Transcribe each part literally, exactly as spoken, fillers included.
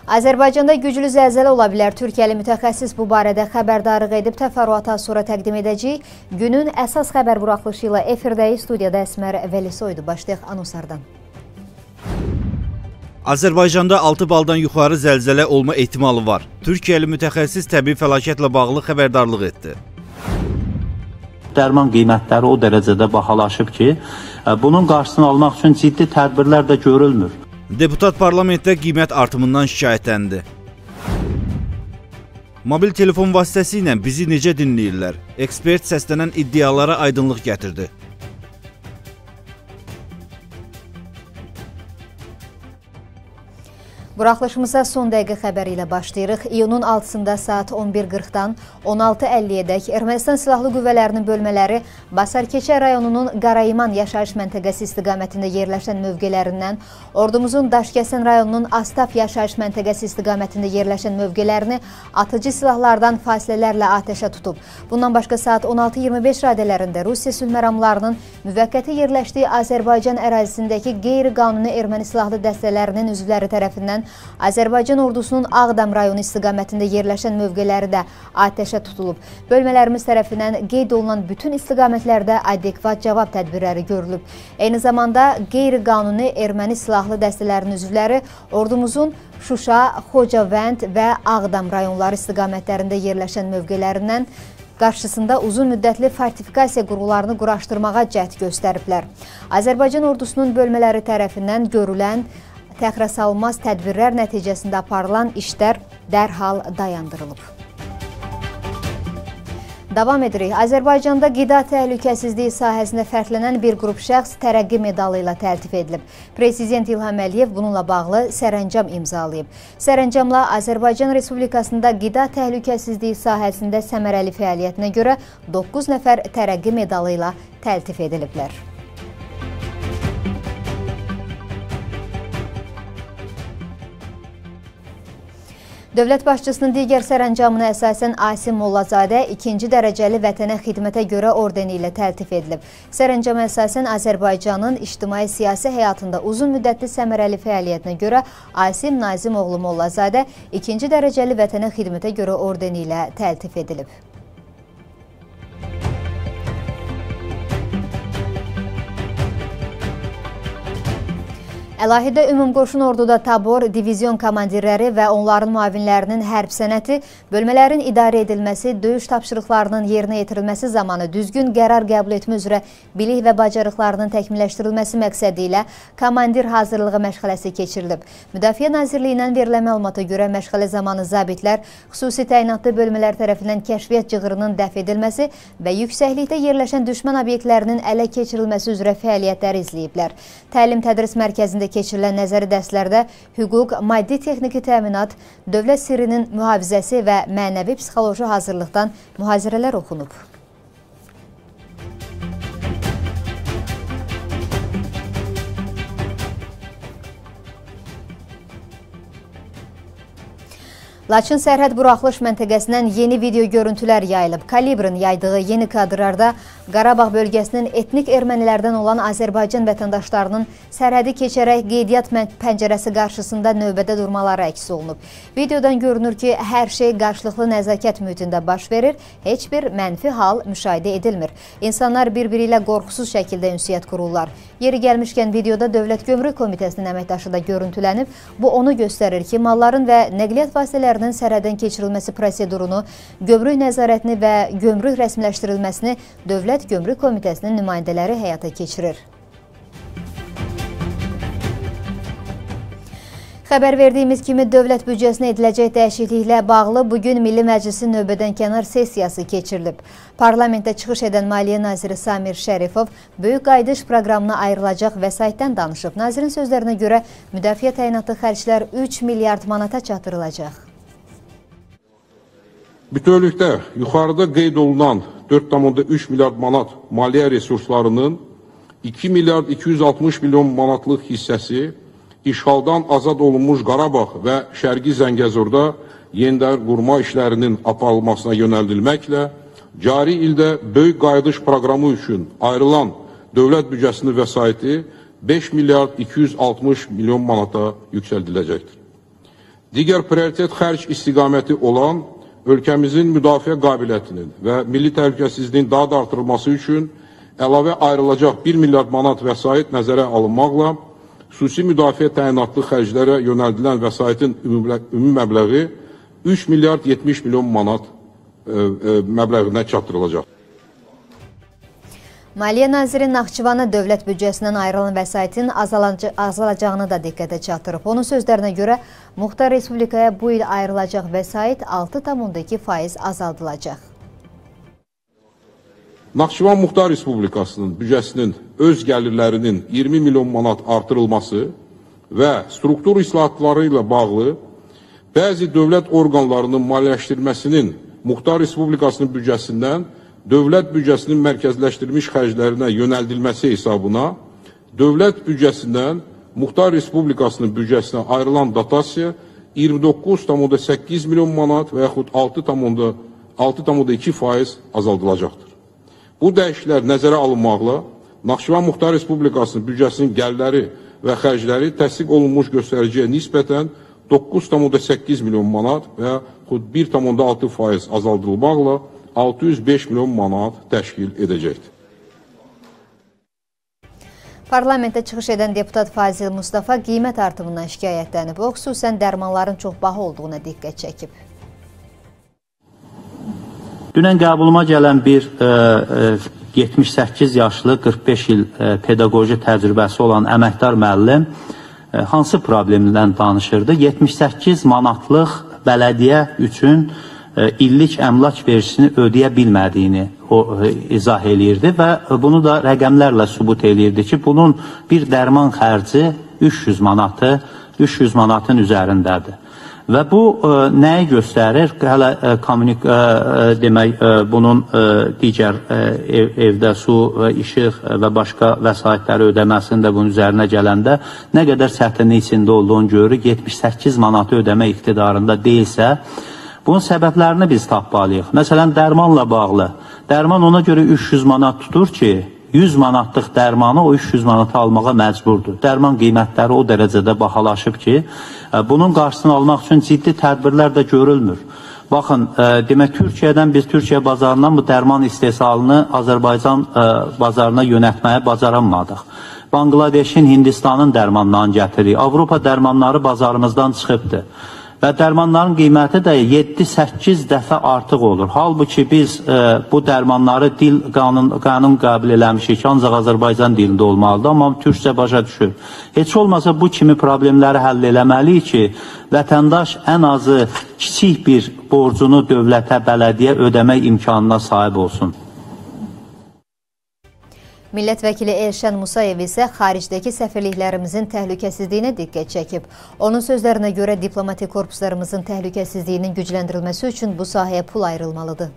Azərbaycanda güclü zəlzələ ola bilər. Türkiyəli mütəxəssis bu barədə xəbərdarlıq edib, təfərrüatı sonra təqdim edəcəyik. Günün əsas xəbər buraxılışı ilə efirdəyi studiyada Əsmər Velisoydu. Başlayaq anonslardan. Azərbaycanda altı baldan yuxarı zəlzələ olma ehtimalı var. Türkiyəli mütəxəssis təbii fəlakətlə bağlı xəbərdarlıq etdi. Dərman qiymətləri o dərəcədə bahalaşıb ki, bunun qarşısını almaq üçün ciddi tədbirlər də görülmür. Deputat parlamentdə qiymət artımından şikayətləndi. Mobil telefon vasitəsilə bizi necə dinləyirlər? Ekspert səslənən iddialara aydınlıq gətirdi. Buraxılışımıza son dəqiqə xəbəri ilə başlayırıq. İyunun altısında saat on bir qırxdan on altı əlliyə-dək Ermənistan Silahlı Qüvvələrinin bölmələri Basarkeçə rayonunun Qarayıman yaşayış məntəqəsi istiqamətində yerləşən mövqələrindən, ordumuzun Daşkəsən rayonunun Astaf yaşayış məntəqəsi istiqamətində yerləşən mövqələrini atıcı silahlardan fasilələrlə atəşə tutub. Bundan başqa saat on altı iyirmi beş radələrində Rusiya sülh məramlarının müvəqqəti yerləşdiyi Azərbaycan ərazisindəki qeyri-qanuni erməni silahlı dəstələrinin üzvləri tərəfindən Azərbaycan ordusunun Ağdam rayonu istiqamətində yerləşən mövqeləri də atəşə tutulub. Bölmələrimiz tərəfindən qeyd olunan bütün istiqamətlərdə adekvat cavab tədbirləri görülüb. Eyni zamanda qeyri-qanuni erməni silahlı dəstələrinin üzvləri ordumuzun Şuşa, Xocavənd və Ağdam rayonları istiqamətlərində yerləşən mövqələrindən qarşısında uzun müddətli fortifikasiya qurğularını quraşdırmağa cəhd göstəriblər. Azərbaycan ordusunun bölmələri tərəfindən görülən təxirəsalınmaz tədbirlər nəticəsində aparılan işlər dərhal dayandırılıb. Davam edirik. Azərbaycanda qida təhlükəsizliyi sahəsində fərqlənən bir qrup şəxs tərəqqi medalı ilə təltif edilib. Prezident İlham Əliyev bununla bağlı sərəncam imzalayıb. Sərəncamla Azərbaycan Respublikasında qida təhlükəsizliyi sahəsində səmərəli fəaliyyətinə görə doqquz nəfər tərəqqi medalı ilə təltif ediliblər. Dövlət başçısının digər sərəncamına əsasən Asim Mollazadə ikinci dərəcəli vətənə xidmətə görə ordeni ilə təltif edilib. Sərəncama əsasən Azərbaycanın ictimai-siyasi həyatında uzun müddətli səmərəli fəaliyyətinə görə Asim Nazimoğlu Mollazadə ikinci dərəcəli vətənə xidmətə görə ordeni ilə təltif edilib. Əlahidə Ümumqoşun Orduda tabor, divizyon komandirləri və onların müavinlərinin hərb sənəti, bölmələrin idarə edilməsi, döyüş tapşırıqlarının yerinə yetirilməsi zamanı düzgün qərar qəbul etmə üzrə bilik və bacarıqlarının təkmilləşdirilməsi məqsədi ilə komandir hazırlığı məşğələsi keçirilib. Müdafiə Nazirliyindən verilən məlumata görə məşğələ zamanı zabitlər xüsusi təyinatlı bölmələr tərəfindən kəşfiyyat cığırının dəf edilməsi və yüksəklikdə yerləşən düşmən obyektlərinin ələ keçirilməsi üzrə fəaliyyətləri izləyiblər. Təlim-tədris mərkəzində keçirilən nəzəri dərslərdə hüquq, maddi-texniki təminat, dövlət sirrinin mühafizəsi və mənəvi-psixoloji hazırlıqdan mühazirələr oxunub. Laçın sərhəd buraxılış məntəqəsindən yeni video görüntülər yayılıb. Kalibrin yaydığı yeni kadrlarda Qarabağ bölgəsinin etnik ermənilərdən olan Azərbaycan vətəndaşlarının sərhədi keçərək qeydiyyat pəncərəsi qarşısında növbədə durmaları əks olunub. Videodan görünür ki, hər şey qarşılıqlı nəzakət mühitində baş verir, heç bir mənfi hal müşahidə edilmir. İnsanlar bir-biri ilə qorxusuz şəkildə ünsiyyət qururlar. Yeri gəlmişkən videoda Dövlət Gömrük Komitəsinin əməkdaşı da görüntülənib. Bu onu göstərir ki, malların və nəqliyyat vasitələrinin sərhəddən keçirilməsi prosedurunu, gömrük nəzarətini və gömrük rəsmiləşdirilməsini Dövlət Gömrük Komitəsinin nümayəndələri həyata keçirir. Xəbər verdiyimiz kimi dövlət büdcəsinə ediləcək dəyişikliklə bağlı bugün Milli Məclisin növbədən kənar sessiyası keçirilib. Parlamentdə çıxış edən Maliyyə Naziri Samir Şərifov böyük qayıdış proqramına ayrılacaq vəsaitdən danışıb. Nazirin sözlərinə görə müdafiə təyinatlı xərclər üç milyard manata çatdırılacaq. Bütövlükdə yuxarıda qeyd olunan dörd nöqtə üç milyard manat maliyyə resurslarının iki milyard iki yüz altmış milyon manatlıq hissəsi işğaldan azad olunmuş Qarabağ və Şərqi Zəngəzurda yenidən qurma işlərinin aparılmasına yönəldilməklə cari ildə böyük qayıdış proqramı üçün ayrılan dövlət büdcəsinin vəsaiti beş milyard iki yüz altmış milyon manata yüksəldiləcəkdir. Digər prioritet xərc istiqaməti olan ölkəmizin müdafiə qabiliyyətinin və milli təhlükəsizliyin daha da artırılması üçün əlavə ayrılacaq bir milyard manat vəsait nəzərə alınmaqla xüsusi müdafiə təyinatlı xərclərə yönəldilən vəsaitin ümumi məbləği üç milyard yetmiş milyon manat ə, ə, məbləğinə çatdırılacaq. Maliyyə Naziri Naxçıvana dövlət büdcəsindən ayrılan vəsaitin azalacağını da diqqətə çatdırıb. Onun sözlərinə görə Muxtar Respublikaya bu il ayrılacaq vəsait altı tam iki faiz azaldılacaq. Naxçıvan Muxtar Respublikasının büdcəsinin öz gəlirlərinin iyirmi milyon manat artırılması və struktur islahatları ilə bağlı bəzi dövlət orqanlarının maliyyələşdirməsinin Muxtar Respublikasının büdcəsindən dövlət büdcəsinin mərkəzləşdirilmiş xərclərinə yönəldilməsi hesabına dövlət büdcəsindən Muxtar Respublikasının büdcəsinə ayrılan dotasiya iyirmi doqquz tam səkkiz milyon manat və yaxud altı tam iki faiz azaldılacaqdır. Bu dəyişikliklər nəzərə alınmaqla Naxçıvan Muxtar Respublikasının büdcəsinin gəlirləri və xərcləri təsdiq olunmuş göstəriciyə nisbətən doqquz tam səkkiz milyon manat və yaxud bir tam altı faiz azaldılmaqla altı yüz beş milyon manat təşkil edəcəkdir. Parlamentdə çıxış edən deputat Fazil Mustafa qiymət artımından şikayətlənib. O, xüsusən dərmanların çox baha olduğuna diqqət çəkib. Dünən qəbuluma gələn bir e, e, yetmiş səkkiz yaşlı qırx beş il e, pedaqoji təcrübəsi olan əməkdar müəllim e, hansı problemdən danışırdı? yetmiş səkkiz manatlıq bələdiyyə üçün e, illik əmlak vergisini ödəyə bilmədiyini o e, izah eləyirdi və bunu da rəqəmlərlə sübut eləyirdi ki, bunun bir dərman xərci üç yüz manatı, üç yüz manatın üzərindədir. Və bu e, nəyi göstərir? Hələ e, kommunik, e, demək, e, bunun e, digər e, ev, evdə su və işıq və başqa vəsaitləri ödəməsində bunun üzərinə gələndə nə qədər çətinlik içində olduğunu görürük. yetmiş səkkiz manatı ödəmə iqtidarında deyilsə, bunun səbəblərini biz tapmalıyıq. Məsələn, dərmanla bağlı. Dərman ona görə üç yüz manat tutur ki, yüz manatlıq dərmanı o üç yüz manata almağa məcburdur. Dərman qiymətləri o dərəcədə bahalaşıb ki, bunun qarşısını almaq üçün ciddi tədbirlər də görülmür. Baxın, demək, Türkiyədən biz Türkiyə bazarından bu dərman istehsalını Azərbaycan bazarına yönətməyə bacaranmadıq. Bangladeşin, Hindistanın dərmanlarını gətiririk. Avropa dərmanları bazarımızdan çıxıbdır. Və dərmanların qiyməti də yeddi səkkiz dəfə artıq olur. Halbuki biz e, bu dərmanları dil qanun, qanun qəbul eləmişik ki, ancaq Azərbaycan dilində olmalıdır, amma türkcə başa düşür. Heç olmasa bu kimi problemləri həll eləməliyik ki, vətəndaş ən azı kiçik bir borcunu dövlətə, bələdiyyə ödəmək imkanına sahib olsun. Millət vəkili Elşən Musayev isə xaricdəki səfirliklərimizin təhlükəsizliyinə diqqət çəkib. Onun sözlərinə görə diplomatik korpuslarımızın təhlükəsizliyinin gücləndirilməsi üçün bu sahəyə pul ayrılmalıdır.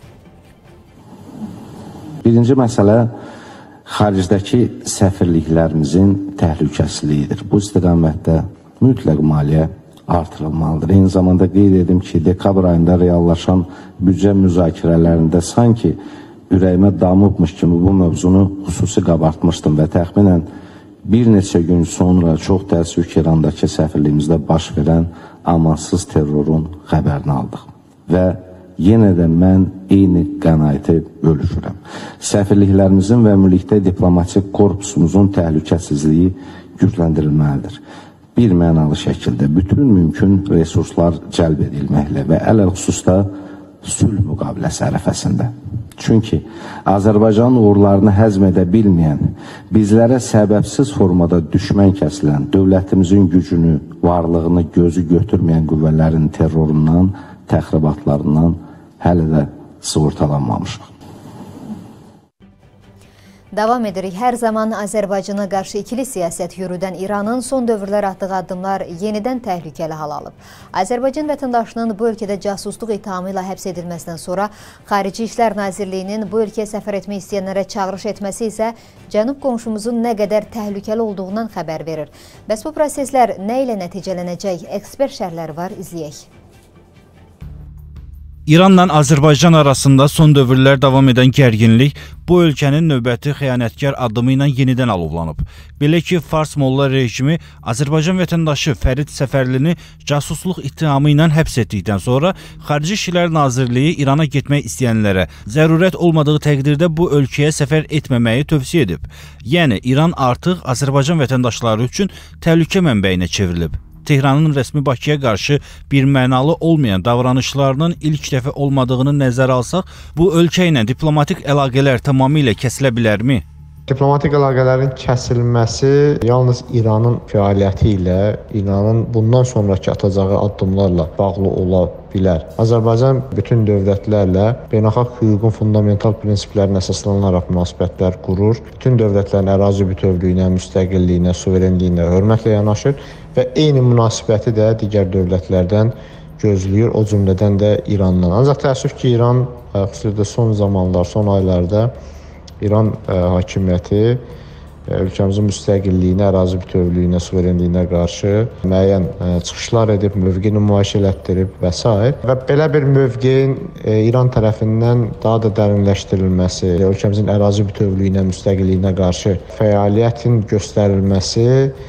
Birinci məsələ xaricdəki səfirliklərimizin təhlükəsizliyidir. Bu istiqamətdə mütləq maliyyə artırılmalıdır. Eyni zamanda qeyd edim ki, dekabr ayında reallaşan büdcə müzakirələrində sanki ürəyimə damıbmış kimi bu mövzunu xüsusi qabartmışdım və təxminən bir neçə gün sonra çox təəssüf ki, İrandakı səfirliyimizdə baş verən amansız terrorun xəbərini aldıq. Və yenə də mən eyni qənaəti bölüşürəm. Səfirliklərimizin və mülikdə diplomatik korpusumuzun təhlükəsizliyi gücləndirilməlidir. Bir mənalı şəkildə bütün mümkün resurslar cəlb edilməklə və ələl xüsusda sülh müqaviləsi ərəfəsində. Çünki Azərbaycan uğurlarını həzm edə bilməyən, bizlərə səbəbsiz formada düşmən kəsilən, dövlətimizin gücünü, varlığını gözü götürməyən qüvvələrin terrorundan, təxribatlarından hələ də sığortalanmamışıq. Davam edirik. Hər zaman Azərbaycana qarşı ikili siyasət yürüdən İranın son dövrlər atdığı addımlar yenidən təhlükəli hal alıb. Azərbaycan vətəndaşının bu ölkədə casusluq ithamı ilə həbs edilməsindən sonra Xarici İşlər Nazirliyinin bu ölkəyə səfər etmək istəyənlərə çağırış etməsi isə cənub qonşumuzun nə qədər təhlükəli olduğundan xəbər verir. Bəs bu proseslər nə ilə nəticələnəcək? Ekspert şərhləri var, izləyək. İranla Azərbaycan arasında son dövrlər davam edən gərginlik bu ölkənin növbəti xəyanətkar addımı ilə yenidən alovlanıb. Belə ki, Fars Molla rejimi Azərbaycan vətəndaşı Fərid Səfərlini casusluq ittihamı ilə həbs etdikdən sonra Xarici İşlər Nazirliyi İrana getmək istəyənlərə zərurət olmadığı təqdirdə bu ölkəyə səfər etməməyi tövsiyə edib. Yəni, İran artıq Azərbaycan vətəndaşları üçün təhlükə mənbəyinə çevrilib. Tehranın rəsmi Bakıya qarşı bir mənalı olmayan davranışlarının ilk dəfə olmadığını nəzərə alsaq, bu ölkə ilə diplomatik əlaqələr tamamilə kəsilə bilərmi? Diplomatik əlaqələrin kəsilməsi yalnız İranın fəaliyyəti ilə, İranın bundan sonraki atacağı addımlarla bağlı ola bilər. Azərbaycan bütün dövlətlərlə beynəlxalq hüququn fundamental prinsiplərinə əsaslanaraq münasibətlər qurur. Bütün dövlətlərin ərazi bütövlüyünə, müstəqilliyinə, suverenliyinə hörmətlə yanaşır və eyni münasibəti də digər dövlətlərdən gözləyir, o cümlədən də İrandan. Ancaq təəssüf ki, İran xüsusilə son zamanlar, son aylarda İran ə, hakimiyyəti ə, ölkəmizin müstəqilliyinə, ərazi bütövlüyünə, suverenliyinə qarşı müəyyən ə, çıxışlar edib, mövqe nümayiş elətdirib və s. Və belə bir mövqeyin ə, İran tərəfindən daha da dərinləşdirilməsi, ölkəmizin ərazi bütövlüyünə, müstəqilliyinə qarşı fəaliyyətin göstərilməsi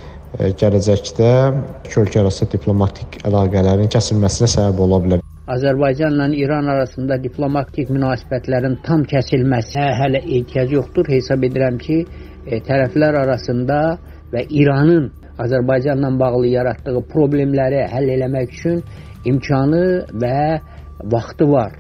ə, gələcəkdə iki ölkə arası diplomatik əlaqələrin kəsilməsinə səbəb ola bilər. Azərbaycanla İran arasında diplomatik münasibətlərin tam kəsilməsinə hələ ehtiyac yoxdur. Hesab edirəm ki, e, tərəflər arasında və İranın Azərbaycanla bağlı yaratdığı problemləri həll eləmək üçün imkanı və vaxtı var.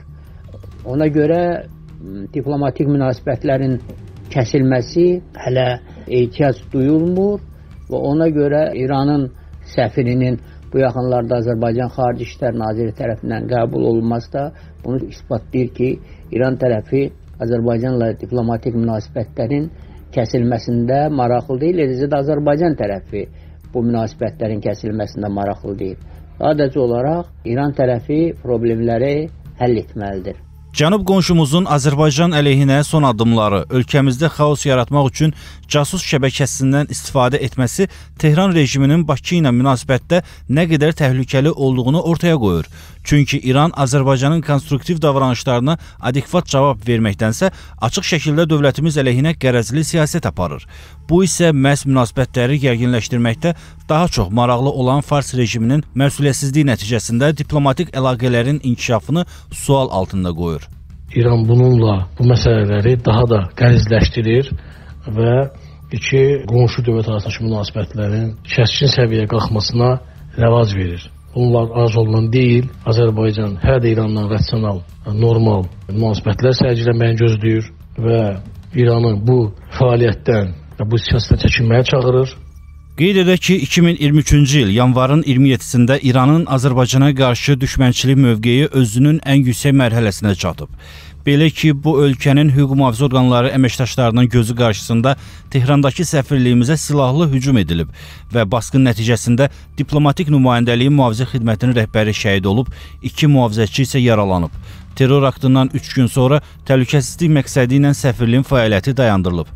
Ona görə diplomatik münasibətlərin kəsilməsi hələ ehtiyac duyulmur və ona görə İranın səfirinin bu yaxınlarda Azərbaycan Xarici İşlər Naziri tərəfindən qəbul olunması da bunu isbatlayır ki, İran tərəfi Azərbaycanla diplomatik münasibətlərin kəsilməsində maraqlı deyil, eləcə də Azərbaycan tərəfi bu münasibətlərin kəsilməsində maraqlı deyil. Sadəcə olaraq İran tərəfi problemləri həll etməlidir. Cənub qonşumuzun Azərbaycan əleyhinə son addımları, ölkəmizdə xaos yaratmaq üçün casus şəbəkəsindən istifadə etməsi Tehran rejiminin Bakı ilə münasibətdə nə qədər təhlükəli olduğunu ortaya qoyur. Çünki İran Azərbaycanın konstruktiv davranışlarına adekvat cavab verməkdənsə, açıq şəkildə dövlətimiz əleyhinə qərəzli siyasət aparır. Bu isə məhz münasibətləri gərginləşdirməkdə daha çox maraqlı olan Fars rejiminin məsuliyyətsizliyi nəticəsində diplomatik əlaqələrin inkişafını sual altında qoyur. İran bununla bu məsələləri daha da qəlizləşdirir və iki qonşu dövlət arasındakı münasibətlərin kəskin səviyyəyə qalxmasına rəvac verir. Bunlar az olunan deyil, Azərbaycan hər də İranla rasional, normal münasibətlər sərgiləməyi gözləyir və İranı bu fəaliyyətdən, bu siyasətdən çəkinməyə çağırır. Qeyd edək ki, iki min iyirmi üçüncü il yanvarın iyirmi yeddisində İranın Azərbaycana qarşı düşmənçilik mövqeyi özünün ən yüksək mərhələsinə çatıb. Belə ki, bu ölkənin hüquq mühafizə orqanları əməkdaşlarının gözü qarşısında Tehrandakı səfirliyimizə silahlı hücum edilib və basqın nəticəsində diplomatik nümayəndəliyin mühafizə xidmətinin rəhbəri şəhid olub, iki mühafizəçi isə yaralanıb. Terror aktından üç gün sonra təhlükəsizlik məqsədi ilə səfirliyin fəaliyyəti dayandırılıb.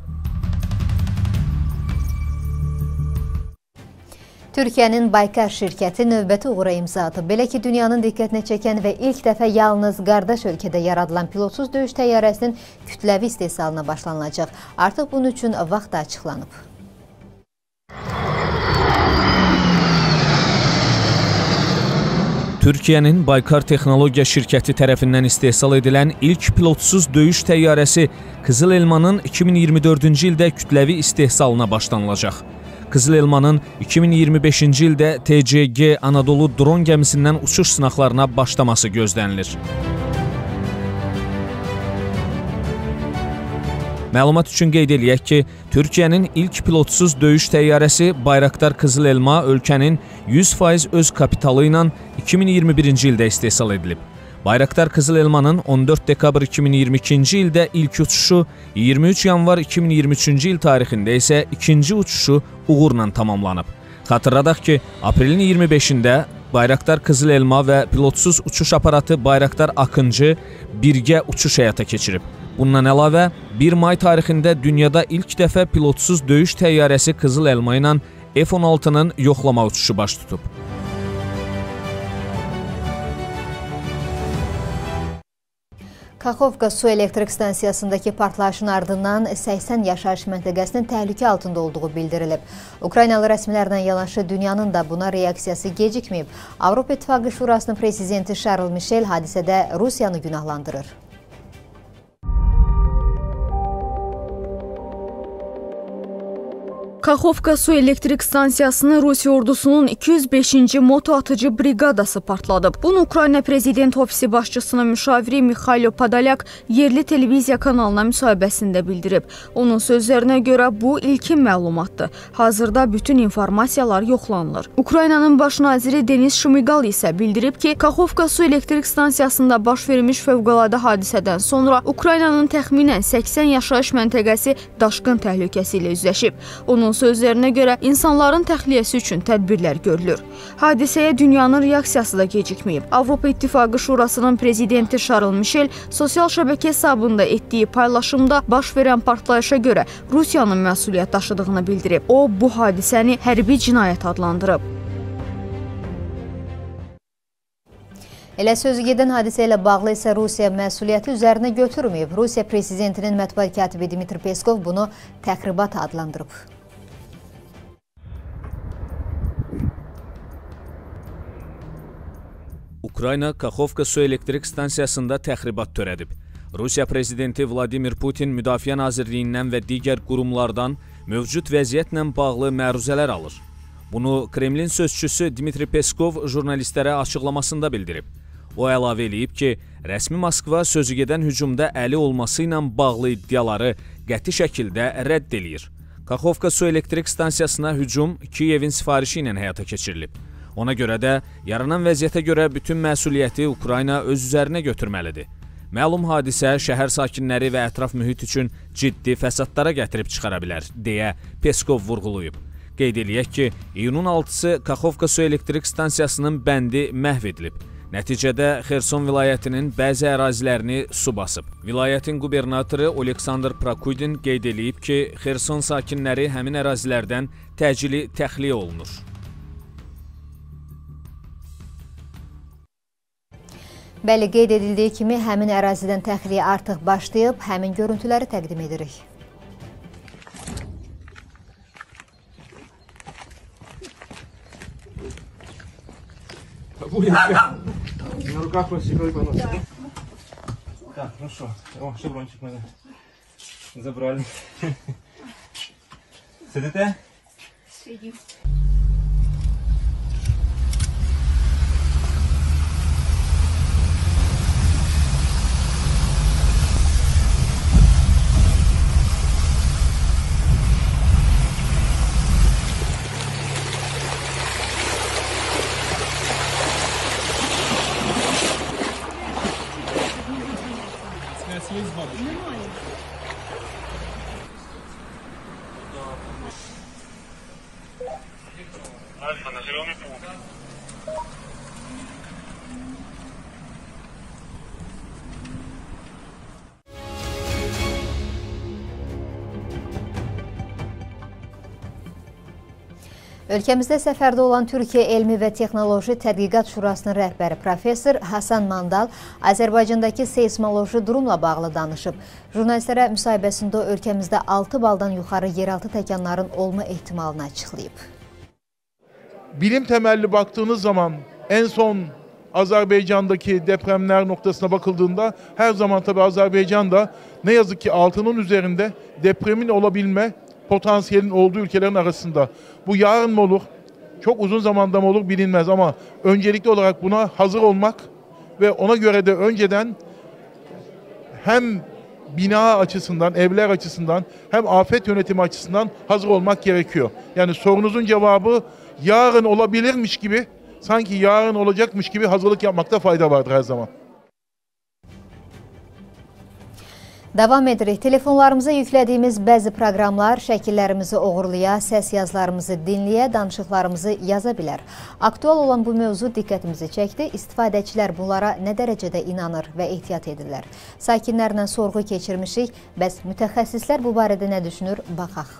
Türkiyənin Baykar şirkəti növbəti uğura imza atıb. Belə ki, dünyanın diqqətini çəkən və ilk dəfə yalnız qardaş ölkədə yaradılan pilotsuz döyüş təyyarəsinin kütləvi istehsalına başlanılacaq. Artıq bunun üçün vaxt da açıqlanıb. Türkiyənin Baykar Texnologiya şirkəti tərəfindən istehsal edilən ilk pilotsuz döyüş təyyarəsi Qızıl Elmanın iki min iyirmi dördüncü ildə kütləvi istehsalına başlanılacaq. Qızıl Elmanın iki min iyirmi beşinci ildə T C G Anadolu dron gəmisindən uçuş sınaqlarına başlaması gözlənilir. Məlumat üçün qeyd eləyək ki, Türkiyənin ilk pilotsuz döyüş təyyarəsi Bayraktar Qızıl Elma ölkənin yüz faiz öz kapitalı ilə iki min iyirmi birinci ildə istehsal edilib. Bayraktar Qızıl Elmanın on dörd dekabr iki min iyirmi ikinci ildə ilk uçuşu, iyirmi üç yanvar iki min iyirmi üçüncü il tarixində isə ikinci uçuşu uğurla tamamlanıb. Xatırladaq ki, aprelin iyirmi beşində Bayraktar Qızıl Elma və pilotsuz uçuş aparatı Bayraktar Akıncı birgə uçuş həyata keçirib. Bundan əlavə, bir may tarixində dünyada ilk dəfə pilotsuz döyüş təyyarəsi Qızıl Elma ilə F on altının yoxlama uçuşu baş tutub. Kaxovka su elektrik stansiyasındakı partlayışın ardından səksən yaşayış məntəqəsinin təhlükə altında olduğu bildirilib. Ukraynalı rəsmilərlə yanaşı dünyanın da buna reaksiyası gecikməyib. Avropa İttifaqı Şurasının prezidenti Charles Michel hadisədə Rusiyanı günahlandırır. Kaxovka su elektrik stansiyasını Rusiya ordusunun iki yüz beşinci moto atıcı briqadası partladıb. Bunu Ukrayna Prezident Ofisi başçısının müşaviri Mikhailo Podolyak yerli televiziya kanalına müsahibəsində bildirib. Onun sözlərinə görə bu ilkin məlumatdır. Hazırda bütün informasiyalar yoxlanılır. Ukraynanın baş naziri Denis Şmigal isə bildirib ki, Kaxovka su elektrik stansiyasında baş vermiş fövqəladə hadisədən sonra Ukraynanın təxminən səksən yaşayış məntəqəsi daşqın təhlükəsi ilə üzləşib. Onun sözlərinə görə insanların təxliyəsi üçün tədbirlər görülür. Hadisəyə dünyanın reaksiyası da gecikməyib. Avropa İttifaqı Şurasının prezidenti Charles Michel sosial şəbəkə hesabında etdiyi paylaşımda baş verən partlayışa görə Rusiyanın məsuliyyət daşıdığını bildirib. O, bu hadisəni hərbi cinayət adlandırıb. Elə sözü gedən hadisə ilə bağlı isə Rusiya məsuliyyəti üzərinə götürməyib. Rusiya prezidentinin mətbuat katibi Dmitri Peskov bunu təxribat adlandırıb. Ukrayna Kaxovka su elektrik stansiyasında təxribat törədib. Rusiya prezidenti Vladimir Putin Müdafiə Nazirliyindən və digər qurumlardan mövcud vəziyyətlə bağlı məruzələr alır. Bunu Kremlin sözçüsü Dmitri Peskov jurnalistlərə açıqlamasında bildirib. O əlavə eləyib ki, rəsmi Moskva sözügedən hücumda əli olması ilə bağlı iddiaları qəti şəkildə rədd eləyir. Kaxovka su elektrik stansiyasına hücum Kiyevin sifarişi ilə həyata keçirilib. Ona görə də yaranan vəziyyətə görə bütün məsuliyyəti Ukrayna öz üzərinə götürməlidir. Məlum hadisə şəhər sakinləri və ətraf mühit üçün ciddi fəsadlara gətirib çıxara bilər, deyə Peskov vurğulayıb. Qeyd eləyək ki, iyunun altısı Kaxovka su elektrik stansiyasının bəndi məhv edilib. Nəticədə Xerson vilayətinin bəzi ərazilərini su basıb. Vilayətin qubernatoru Oleksandr Prokudin qeyd eləyib ki, Xerson sakinləri həmin ərazilərdən təcili təxliyə olunur. Bəli, qeyd edildiyi kimi həmin ərazidən təxliyə artıq başlayıb, həmin görüntüləri təqdim edirik. Ölkəmizdə səfərdə olan Türkiyə Elmi və Texnoloji Tədqiqat Şurasının rəhbəri professor Hasan Mandal Azərbaycandakı seysmoloji durumla bağlı danışıb. Jurnalistlərə müsahibəsində ölkəmizdə altı baldan yuxarı yeraltı təkanların olma ehtimalını açıqlayıb. Bilim təməlli baktığınız zaman en son Azerbaycan'daki depremler noktasına bakıldığında her zaman tabii Azerbaycan'da ne yazık ki altının üzerinde depremin olabilme potansiyelin olduğu ülkelerin arasında. Bu yarın mı olur, çok uzun zamanda mı olur bilinmez ama öncelikli olarak buna hazır olmak ve ona göre de önceden hem bina açısından, evler açısından hem afet yönetimi açısından hazır olmak gerekiyor. Yani sorunuzun cevabı yarın olabilirmiş gibi, sanki yarın olacakmış gibi hazırlık yapmakta fayda vardır her zaman. Davam edirik. Telefonlarımıza yüklədiyimiz bəzi proqramlar şəkillərimizi oğurlaya, səs yazılarımızı dinləyə, danışıqlarımızı yaza bilər. Aktual olan bu mövzu diqqətimizi çəkdi. İstifadəçilər bunlara nə dərəcədə inanır və ehtiyat edirlər? Sakinlərlə sorğu keçirmişik. Bəs mütəxəssislər bu barədə nə düşünür? Baxaq.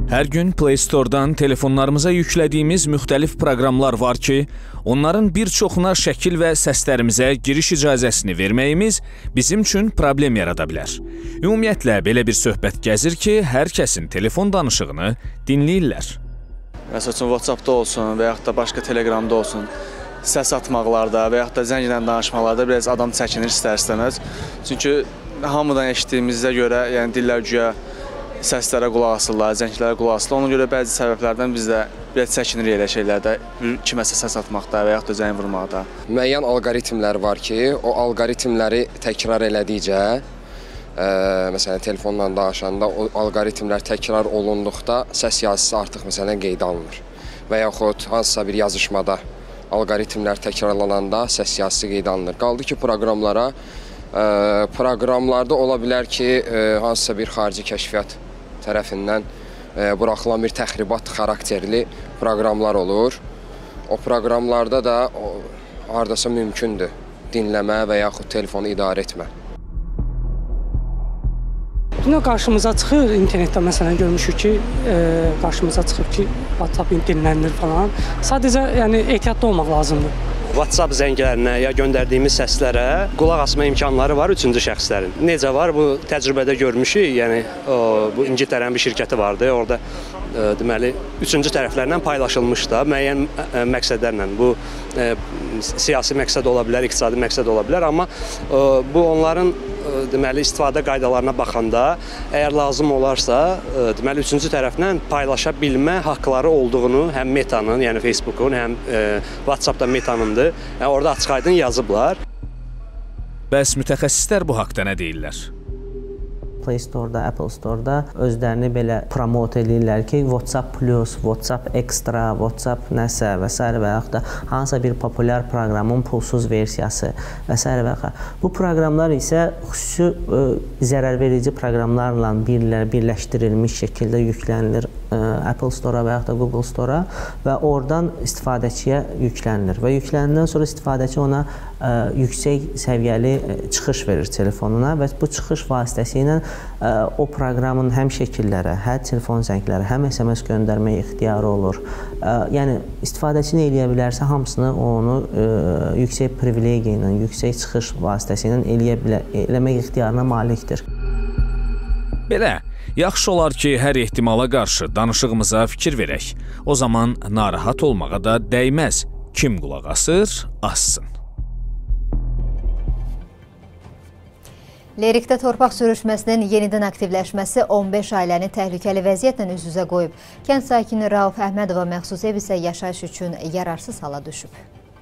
Hər gün Play Store-dan telefonlarımıza yüklədiyimiz müxtəlif proqramlar var ki, onların bir çoxuna şəkil və səslərimizə giriş icazəsini verməyimiz bizim üçün problem yarada bilər. Ümumiyyətlə, belə bir söhbət gəzir ki, hər kəsin telefon danışığını dinləyirlər. Məsəl üçün, WhatsApp-da olsun və yaxud da başqa Telegramda olsun, səs atmaqlarda və yaxud da zənglə danışmaqlarda biraz adam çəkinir istər-istəməz. Çünki hamıdan eşitdiyimizə görə, yəni dillər güya səslərə qulaq asırlar, zənglərə qulaq asırlar. Ona görə bəzi səbəblərdən biz də biraz çəkinirik elə şeylərdə, kiməsə səs atmaqda və yaxud da zəng vurmaqda. Müəyyən alqoritmlər var ki, o alqoritmləri təkrar elədikcə, ə, məsələn, telefonla danışanda o alqoritmlər təkrar olunduqda səs yazısı artıq məsələn qeydə alınır. Və yaxud hansısa bir yazışmada alqoritmlər təkrarlananda səs yazısı qeydə alınır. Qaldı ki, proqramlara, ə, proqramlarda ola bilər ki, ə, hansısa bir xarici kəşfiyyat tərəfindən e, buraxılan bir təxribat xarakterli proqramlar olur. O proqramlarda da o, hardasa mümkündür dinləmə və yaxud telefonu idarə etmə. Dünya qarşımıza çıxır, internetdə məsələn görmüşük ki, e, qarşımıza çıxıb ki, WhatsApp dinlənilir falan. Sadəcə yəni, ehtiyatlı olmaq lazımdır. WhatsApp zənglərinə ya göndərdiyimiz səslərə qulaq asma imkanları var üçüncü şəxslərin. Necə var? Bu təcrübədə görmüşük. Yəni o, bu İngiltərənin bir şirkəti vardı. Orada e, deməli üçüncü tərəflərlə paylaşılmış da müəyyən e, məqsədlərlə. Bu e, siyasi məqsəd ola bilər, iqtisadi məqsəd ola bilər, amma e, bu onların e, deməli istifadə qaydalarına baxanda əgər lazım olarsa, e, deməli üçüncü tərəflə paylaşa bilmə haqqları olduğunu həm Meta'nın, yəni Facebook'un, həm e, WhatsApp-da Meta'nın Yəni, orada açıq-aydın yazıblar. Bəs mütəxəssislər bu haqda nə deyirlər? Play Store-da, Apple Store-da özlərini belə promote edirlər ki, WhatsApp Plus, WhatsApp Extra, WhatsApp nəsə və s. və yaxud da hansısa bir populyar proqramın pulsuz versiyası və s. və yaxud. Bu proqramlar isə xüsusi ə, zərərverici proqramlarla birlər, birləşdirilmiş şəkildə yüklənilir ə, Apple Store-a və yaxud da Google Store-a və oradan istifadəçiyə yüklənilir və yüklənəndən sonra istifadəçi ona ə, yüksək səviyyəli ə, çıxış verir telefonuna və bu çıxış vasitəsilə ə, o proqramın həm şəkillərə, həm telefon zəngləri, həm S M S göndərmək ixtiyarı olur. Ə, yəni istifadəçi nə eləyə bilərsə hamısını onu ə, yüksək privilegiya ilə, yüksək çıxış vasitəsilə eləyə bilər, eləmək ixtiyarına malikdir. Belə, yaxşı olar ki, hər ehtimala qarşı danışığımıza fikir verək. O zaman narahat olmağa da dəyməz. Kim qulaq asır, assın. Lerikdə torpaq sürüşməsinin yenidən aktivləşməsi on beş ailəni təhlükəli vəziyyətlə üz-üzə qoyub. Kənd sakini Rauf Əhmədova məxsus ev isə yaşayış üçün yararsız hala düşüb.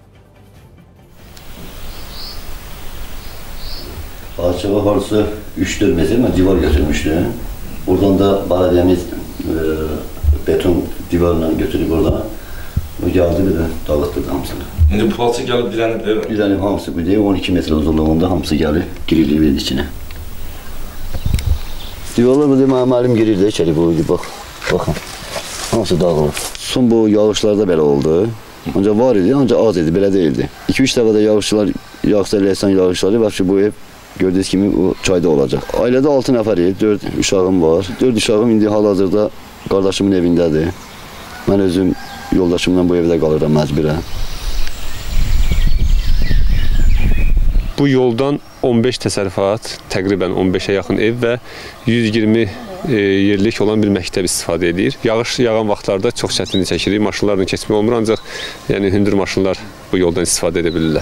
Açığa harcı üç dörd metr mən divar götürmüşdüm. Oradan da baladiyemiz e, beton divarla götürüb oradan. O gəldi bir də dağıtdırdı hamısını. İndi pulçı gəlib dirənib, deyil mi? Dirənib hamısı bu deyil, on iki metr uzunluğunda hamısı gəlib, girilib ev içinə. Divarlar bu deyil, mənim əlim girir də içəri bu, bax, baxın. Hamısı dağılıb. Son bu yağışlarda belə oldu. Ancaq var idi, ancaq az idi, belə deyildi. iki üç dəfədə yağışlar, yağışlar, ləhsən yağışları var ki, bu ev gördüyünüz kimi o çayda olacaq. Ailədə altı nəfəri, dörd uşağım var. dörd uşağım indi hal-hazırda qardaşımın evindədir. Mən özüm yoldaşımla bu evdə qalıram məcburən. Bu yoldan on beş təsərrüfat, təqribən on beşə yaxın ev və yüz iyirmi e, yerlik olan bir məktəb istifadə edir. Yağış yağan vaxtlarda çox çətinlik çəkirik, maşınlarla keçmək olmur, ancaq yəni hündür maşınlar bu yoldan istifadə edə bilirlər.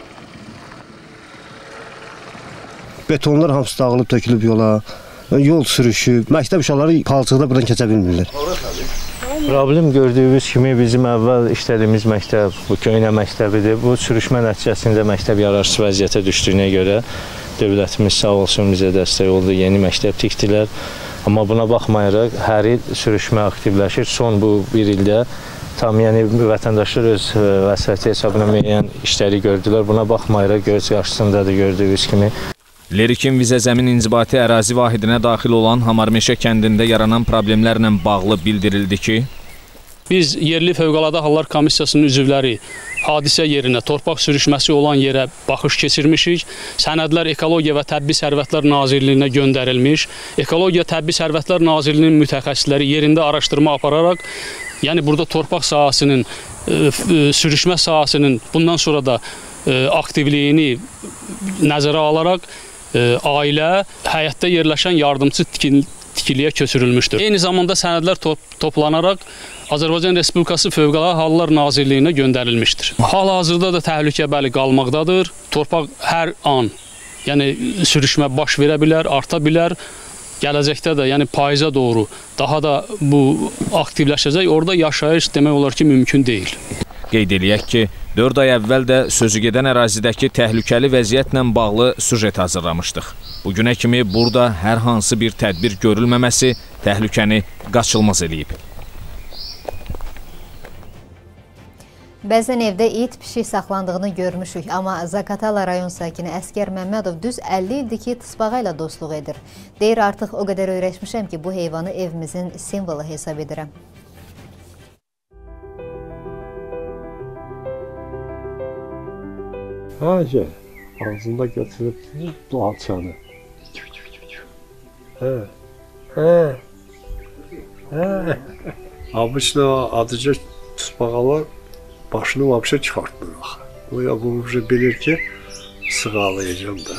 Betonlar hamısı dağılıb, tökülüb yola, yol sürüşüb, məktəb uşaqları palçıqda buradan keçə bilmirlər. Problem gördüyünüz kimi bizim əvvəl işlədiyimiz məktəb, bu köhnə məktəbidir. Bu sürüşmə nəticəsində məktəb yararsız vəziyyətə düşdüyünə görə dövlətimiz sağ olsun bizə dəstək oldu, yeni məktəb tikdilər. Amma buna baxmayaraq hər il sürüşmə aktivləşir. Son bu bir ildə tam yəni vətəndaşlar öz vəsaiti hesabına müəyyən işləri gördülər. Buna baxmayaraq göz qarşısındadır gördüyünüz kimi. Lerikin Vizə Zəmin İnzibati ərazi vahidinə daxil olan Hamarmeşə kəndində yaranan problemlərlə bağlı bildirildi ki, Biz yerli Fövqəladə Hallar Komissiyasının üzvləri hadisə yerinə, torpaq sürüşməsi olan yerə baxış keçirmişik. Sənədlər Ekologiya və Təbii Sərvətlər Nazirliyinə göndərilmiş. Ekologiya Təbii Sərvətlər Nazirliyinin mütəxəssisləri yerində araşdırma apararaq, yəni burada torpaq sahəsinin, sürüşmə sahəsinin bundan sonra da aktivliyini nəzərə alaraq ailə həyətdə yerləşən yardımçı tikiliyə köçürülmüşdür. Eyni zamanda sənədlər top toplanaraq Azərbaycan Respublikası Fövqəladə Hallar Nazirliyinə göndərilmişdir. Hal-hazırda da təhlükə bəli qalmaqdadır. Torpaq hər an, yəni sürüşmə baş verə bilər, arta bilər. Gələcəkdə də, yəni payıza doğru daha da bu aktivləşəcək. Orada yaşayış demək olar ki, mümkün deyil. Qeyd eləyək ki, dörd ay əvvəl də sözü gedən ərazidəki təhlükəli vəziyyətlə bağlı sujet hazırlamışdıq. Bugünə kimi burada hər hansı bir tədbir görülməməsi təhlükəni qaçılmaz eləyib. Bəzən evdə it, pişik saxlandığını görmüşük, amma Zaqatala rayon sakini Əskər Məmmədov düz əlli ildir ki, tısbağa ilə dostluq edir. Deyir, artıq o qədər öyrəşmişəm ki, bu heyvanı evimizin simvolu hesab edirəm. Ha, gel. Ağzında götürüb bu alçanı. Hə. Hə. Hə. Abışda adıca tısbağalar başını vapşa çıxartmır axı. O ya bu bilir ki, sığalayacağım da.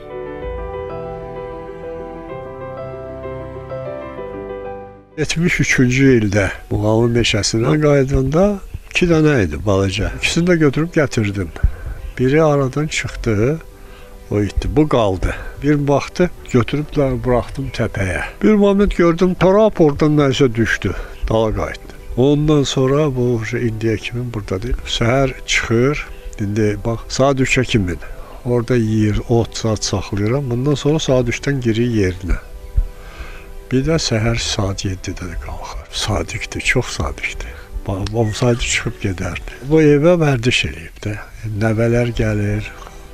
yetmiş üçüncü ildə Muğalın meşəsinə qaydanda iki dənə idi balaca. İkisini də götürüb gətirdim. Biri aradan çıxdı, o itdi, bu qaldı. Bir vaxtı götürüb bıraxdım təpəyə. Bir moment gördüm, tarap oradan nəsə düşdü, dala qayıtdı. Ondan sonra bu indiyə kimi buradadır. Səhər çıxır, indi bax, saat üçə kimi orada yeyir, ot, saat saxlayıram. Bundan sonra saat üçdən girir yerinə. Bir də səhər saat yeddidə də qalxır. Sadiqdir, çox sadiqdir. Olsaydı çıxıb gedərdi. Bu evə vərdiş eləyib də. Nəvələr gəlir.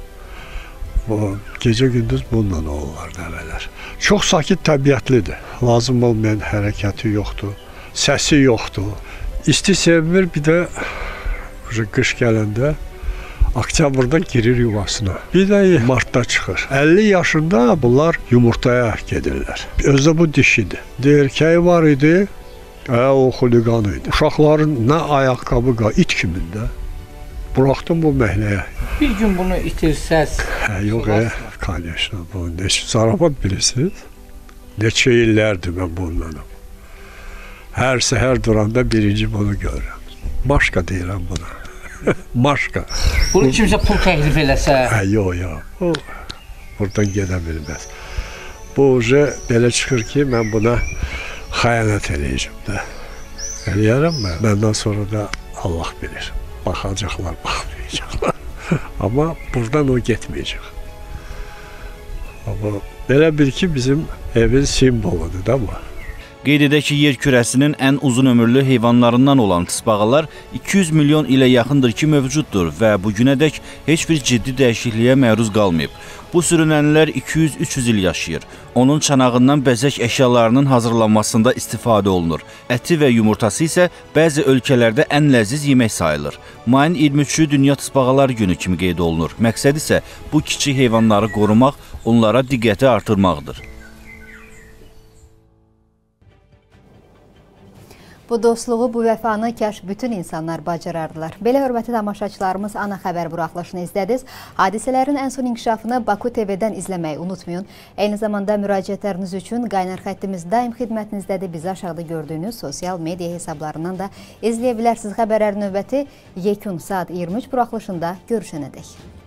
Gecə-gündüz bununla olurlar nəvələr. Çox sakit təbiətlidir. Lazım olmayan hərəkəti yoxdur. Səsi yoxdur. İsti sevmir, bir də qış gələndə oktyabrda girir yuvasına. Bir də martda çıxır. əlli yaşında bunlar yumurtaya gedirlər. Özdə bu dişidir. Erkəyi var idi, ə, o xuliqan idi. Uşaqların nə ayaqqabı qal, it kimində. Buraxdım bu məhləyə. Bir gün bunu itirsəz... Hə, yox, ə, конечно, bu neçə zarabat bilirsiniz. Neçə illərdir mən bununla. Hər səhər duranda birinci bunu görürəm. Maşka deyirəm buna. Maşka. Bunu kimsə pul təklif eləsə? Hə, yox, yox. O, buradan gedə bilməz. Bu uca belə çıxır ki, mən buna xəyanət eləyəcəm də. Eləyərəm mən. Məndən sonra da Allah bilir. Baxacaqlar, baxmayacaqlar. Amma buradan o getməyəcək. Amma belə bil ki, bizim evin simvoludur da bu. Qeyd edək ki, yer kürəsinin ən uzun ömürlü heyvanlarından olan tısbağalar iki yüz milyon ilə yaxındır ki, mövcuddur və bugünədək heç bir ciddi dəyişikliyə məruz qalmayıb. Bu sürünənlər iki yüz üç yüz il yaşayır. Onun çanağından bəzək əşyalarının hazırlanmasında istifadə olunur. Əti və yumurtası isə bəzi ölkələrdə ən ləziz yemək sayılır. Mayın iyirmi üçü Dünya Tısbağalar Günü kimi qeyd olunur. Məqsəd isə bu kiçik heyvanları qorumaq, onlara diqqəti artırmaqdır. Bu dostluğu, bu vəfanı kaş bütün insanlar bacarardılar. Belə hörmətli tamaşaçılarımız, ana xəbər buraxılışını izlədiniz. Hadisələrin ən son inkişafını Baku T V-dən izləməyi unutmayın. Eyni zamanda müraciətləriniz üçün qaynar xəttimiz daim xidmətinizdədir. Bizi aşağıda gördüyünüz sosial media hesablarından da izləyə bilərsiniz. Xəbərlərin növbəti yekun saat iyirmi üç buraxılışında görüşənədək.